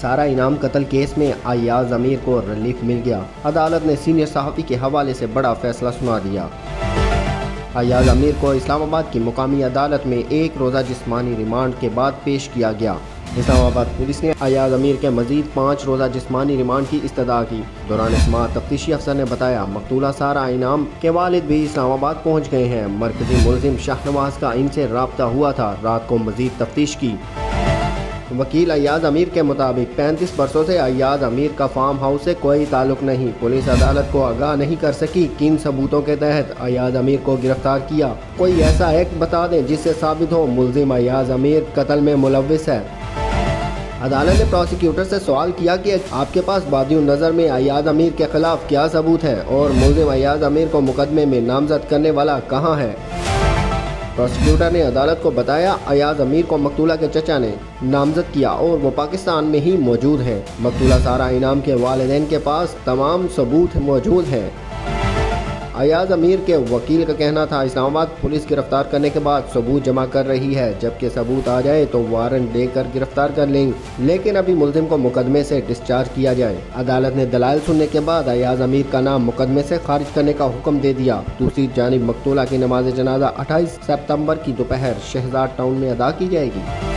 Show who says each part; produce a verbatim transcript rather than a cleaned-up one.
Speaker 1: सारा इनाम कत्ल केस में अय्याज अमीर को रिलीफ मिल गया। अदालत ने सीनियर सहाफ़ी के हवाले से बड़ा फैसला सुना दिया। अय्याज अमीर को इस्लामाबाद की मुकामी अदालत में एक रोज़ा जिस्मानी रिमांड के बाद पेश किया गया। इस्लामाबाद पुलिस ने अय्याज अमीर के मजीद पाँच रोज़ा जिस्मानी रिमांड की इस्तदा की। दौरान समाअत तफ्तीशी अफसर ने बताया, मकतूला सारा इनाम के वालिद भी इस्लामाबाद पहुँच गए हैं। मरकजी मुलजिम शाहनवाज का इनसे राब्ता हुआ था। रात को मजीद तफ्तीश की। वकील अय्याज अमीर के मुताबिक पैंतीस बरसों से अय्याज अमीर का फार्म हाउस से कोई ताल्लुक नहीं। पुलिस अदालत को आगाह नहीं कर सकी किन सबूतों के तहत अय्याज अमीर को गिरफ्तार किया। कोई ऐसा एक्ट बता दें जिससे साबित हो मुलजिम अय्याज अमीर कत्ल में मुलव्विस है। अदालत ने प्रोसिक्यूटर से सवाल किया कि आपके पास बादियों नज़र में अय्याज अमीर के खिलाफ क्या सबूत है और मुलजिम अय्याज अमीर को मुकदमे में नामजद करने वाला कहाँ है। प्रोसिक्यूटर ने अदालत को बताया, अय्याज अमीर को मकतूला के चचा ने नामजद किया और वो पाकिस्तान में ही मौजूद हैं। मकतूला सारा इनाम के वालिदैन के पास तमाम सबूत मौजूद हैं। अय्याज अमीर के वकील का कहना था, इस्लामाबाद पुलिस गिरफ्तार करने के बाद सबूत जमा कर रही है, जबकि सबूत आ जाए तो वारंट देकर गिरफ्तार कर लेंगे, लेकिन अभी मुलजिम को मुकदमे से डिस्चार्ज किया जाए। अदालत ने दलाइल सुनने के बाद अय्याज अमीर का नाम मुकदमे से खारिज करने का हुक्म दे दिया। दूसरी जानिब मकतूला की नमाज जनाजा अट्ठाईस सितंबर की दोपहर शहजाद टाउन में अदा की जाएगी।